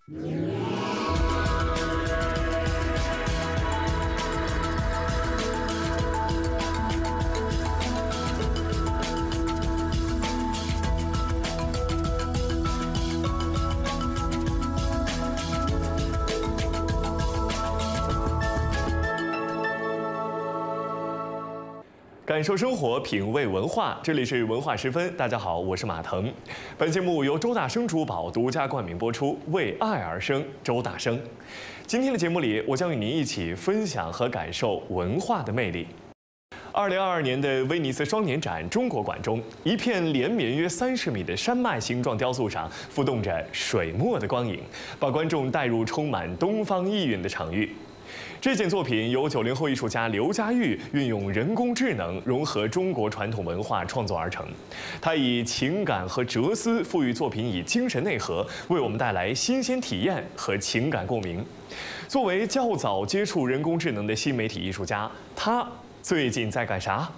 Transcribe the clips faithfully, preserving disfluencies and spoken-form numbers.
感受生活，品味文化，这里是文化时分。大家好，我是马腾。本节目由周大生珠宝独家冠名播出，为爱而生，周大生。今天的节目里，我将与您一起分享和感受文化的魅力。二零二二年的威尼斯双年展中国馆中，一片连绵约三十米的山脉形状雕塑上浮动着水墨的光影，把观众带入充满东方意蕴的场域。这件作品由九零后艺术家刘佳玉运用人工智能融合中国传统文化创作而成。他以情感和哲思赋予作品以精神内核，为我们带来新鲜体验和情感共鸣。作为较早接触人工智能的新媒体艺术家，他最近在干啥？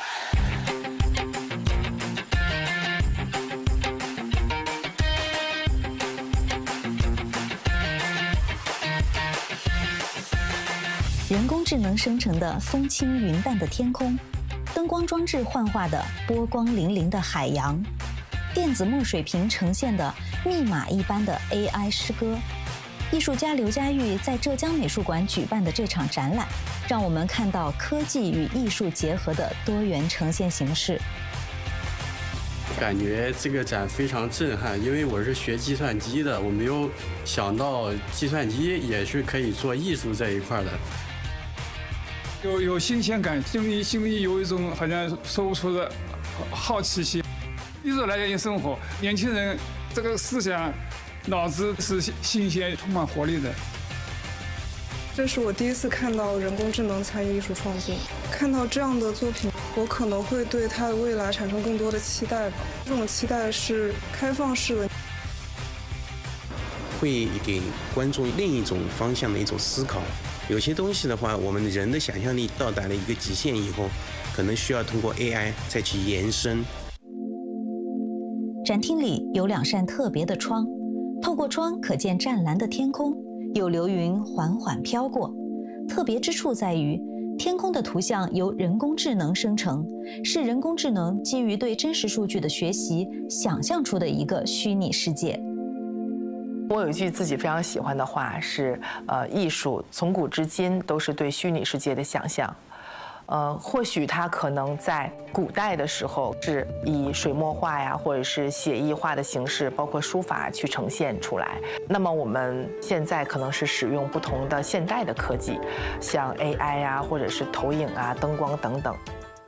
人工智能生成的风轻云淡的天空，灯光装置幻化的波光粼粼的海洋，电子墨水屏呈现的密码一般的 A I 诗歌。艺术家刘佳玉在浙江美术馆举办的这场展览，让我们看到科技与艺术结合的多元呈现形式。 感觉这个展非常震撼，因为我是学计算机的，我没有想到计算机也是可以做艺术这一块的。 有有新鲜感，心里心里有一种好像说不出的好奇心。艺术来源于生活，年轻人这个思想、脑子是新鲜、充满活力的。 这是我第一次看到人工智能参与艺术创作，看到这样的作品，我可能会对它的未来产生更多的期待吧。这种期待是开放式的， 会给观众另一种方向的一种思考。有些东西的话，我们人的想象力到达了一个极限以后，可能需要通过 A I 再去延伸。 展厅里有两扇特别的窗，透过窗可见湛蓝的天空，有流云缓缓飘过。特别之处在于，天空的图像由人工智能生成，是人工智能基于对真实数据的学习想象出的一个虚拟世界。 我有一句自己非常喜欢的话是，呃，艺术从古至今都是对虚拟世界的想象。呃，或许它可能在古代的时候是以水墨画呀，或者是写意画的形式，包括书法去呈现出来。那么我们现在可能是使用不同的现代的科技，像 A I 啊，或者是投影啊、灯光等等。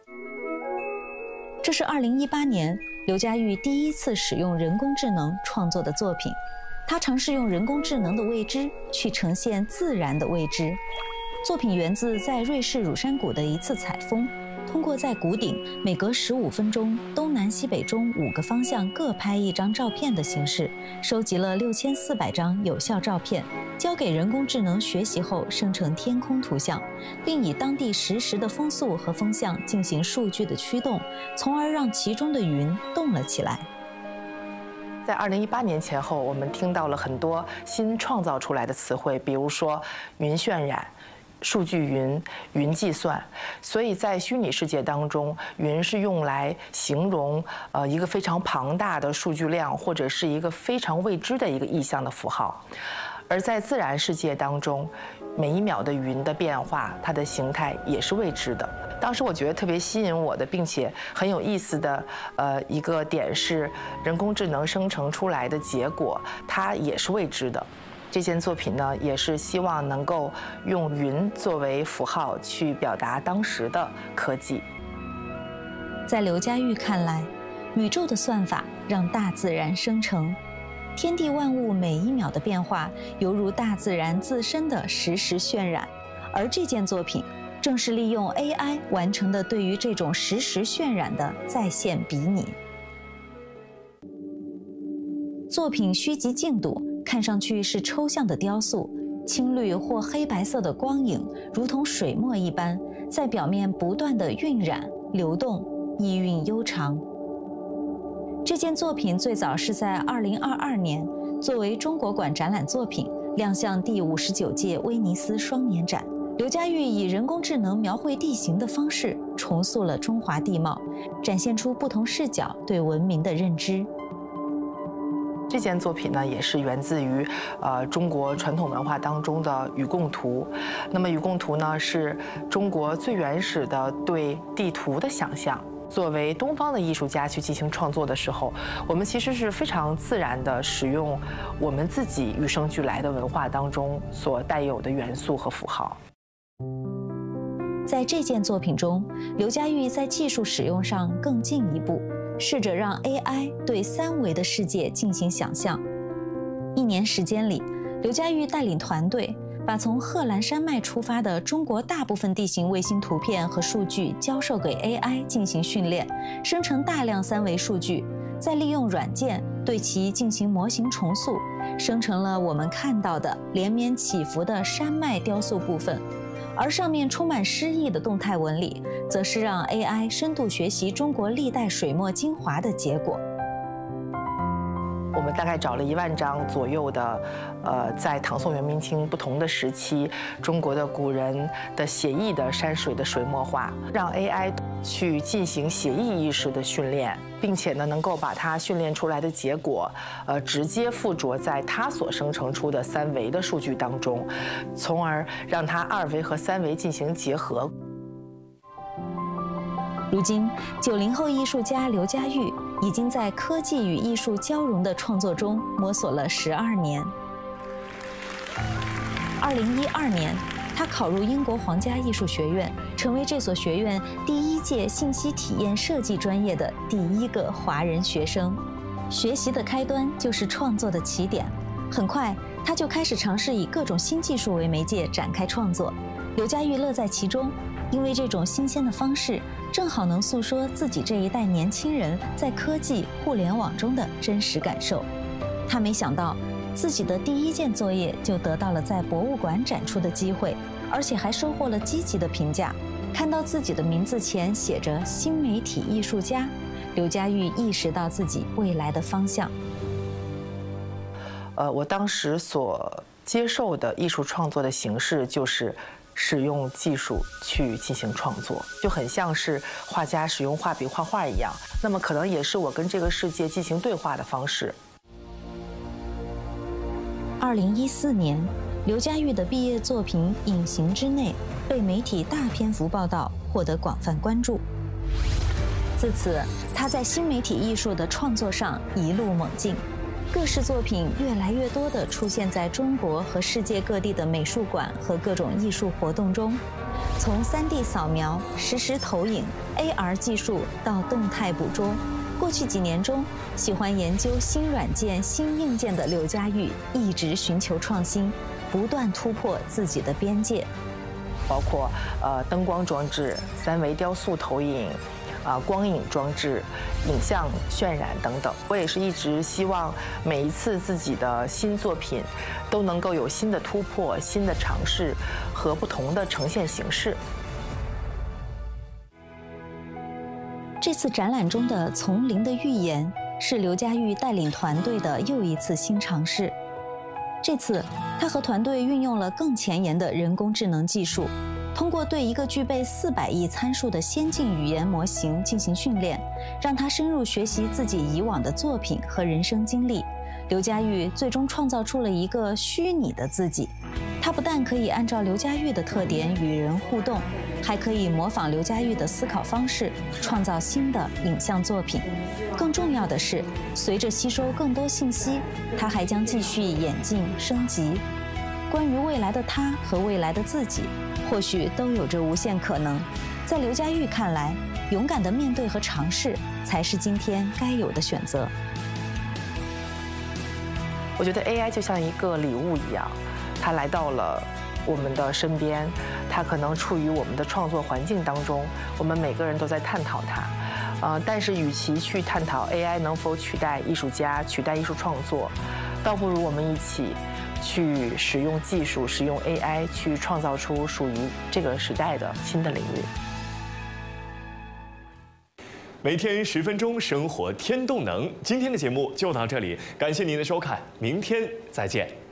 这是二零一八年刘佳玉第一次使用人工智能创作的作品。他尝试用人工智能的未知去呈现自然的未知。作品源自在瑞士乳山谷的一次采风，通过在谷顶每隔十五分钟东南西北中五个方向各拍一张照片的形式，收集了六千四百张有效照片，交给人工智能学习后生成天空图像，并以当地实时的风速和风向进行数据的驱动，从而让其中的云动了起来。 在二零一八年前后，我们听到了很多新创造出来的词汇，比如说云渲染、数据云、云计算。所以在虚拟世界当中，云是用来形容呃一个非常庞大的数据量，或者是一个非常未知的一个意象的符号。而在自然世界当中，每一秒的云的变化，它的形态也是未知的。当时我觉得特别吸引我的，并且很有意思的，呃，一个点是人工智能生成出来的结果，它也是未知的。这件作品呢，也是希望能够用云作为符号去表达当时的科技。 在刘佳玉看来，宇宙的算法让大自然生成。天地万物每一秒的变化，犹如大自然自身的实时渲染，而这件作品正是利用 A I 完成的对于这种实时渲染的在线比拟。作品虚极静笃，看上去是抽象的雕塑，青绿或黑白色的光影如同水墨一般，在表面不断的晕染、流动，意蕴悠长。这件作品最早是在二零二二年作为中国馆展览作品亮相第五十九届威尼斯双年展。刘嘉玉以人工智能描绘地形的方式，重塑了中华地貌，展现出不同视角对文明的认知。 这件作品呢，也是源自于呃中国传统文化当中的禹贡图。那么禹贡图呢，是中国最原始的对地图的想象。作为东方的艺术家去进行创作的时候，我们其实是非常自然地使用我们自己与生俱来的文化当中所带有的元素和符号。 在这件作品中，刘嘉玉在技术使用上更进一步，试着让 A I 对三维的世界进行想象。一年时间里，刘嘉玉带领团队把从贺兰山脉出发的中国大部分地形卫星图片和数据交授给 A I 进行训练，生成大量三维数据，再利用软件对其进行模型重塑，生成了我们看到的连绵起伏的山脉雕塑部分。而上面充满诗意的动态纹理，则是让 A I 深度学习中国历代水墨精华的结果。 我们大概找了一万张左右的，呃，在唐宋元明清不同的时期，中国的古人的写意的山水的水墨画，让 A I 去进行写意意识的训练，并且呢，能够把它训练出来的结果，呃，直接附着在它所生成出的三维的数据当中，从而让它二维和三维进行结合。 如今，九零后艺术家刘嘉玉已经在科技与艺术交融的创作中摸索了十二年。二零一二年，他考入英国皇家艺术学院，成为这所学院第一届信息体验设计专业的第一个华人学生。学习的开端就是创作的起点，很快他就开始尝试以各种新技术为媒介展开创作。刘嘉玉乐在其中，因为这种新鲜的方式正好能诉说自己这一代年轻人在科技互联网中的真实感受。他没想到自己的第一件作业就得到了在博物馆展出的机会，而且还收获了积极的评价。看到自己的名字前写着新媒体艺术家，刘嘉玉意识到自己未来的方向。 呃，我当时所接受的艺术创作的形式就是使用技术去进行创作，就很像是画家使用画笔画画一样。那么可能也是我跟这个世界进行对话的方式。 二零一四年，刘嘉玉的毕业作品《隐形之内》被媒体大篇幅报道，获得广泛关注。自此，他在新媒体艺术的创作上一路猛进。各式作品越来越多地出现在中国和世界各地的美术馆和各种艺术活动中。从 三 D 扫描、实时投影、A R 技术到动态捕捉，过去几年中，喜欢研究新软件、新硬件的刘嘉玉一直寻求创新，不断突破自己的边界， 包括呃灯光装置、三维雕塑投影。啊，光影装置、影像渲染等等，我也是一直希望每一次自己的新作品都能够有新的突破、新的尝试和不同的呈现形式。 这次展览中的《丛林的预言》是刘嘉玉带领团队的又一次新尝试。这次，他和团队运用了更前沿的人工智能技术。通过对一个具备四百亿参数的先进语言模型进行训练，让它深入学习自己以往的作品和人生经历，刘嘉玉最终创造出了一个虚拟的自己。他不但可以按照刘嘉玉的特点与人互动，还可以模仿刘嘉玉的思考方式，创造新的影像作品。更重要的是，随着吸收更多信息，他还将继续演进升级。关于未来的他和未来的自己，或许都有着无限可能。在刘嘉玉看来，勇敢地面对和尝试，才是今天该有的选择。 我觉得 A I 就像一个礼物一样，它来到了我们的身边，它可能处于我们的创作环境当中，我们每个人都在探讨它。呃，但是与其去探讨 A I 能否取代艺术家、取代艺术创作，倒不如我们一起去使用技术，使用 A I 去创造出属于这个时代的新的领域。 每天十分钟，生活添动能。今天的节目就到这里，感谢您的收看，明天再见。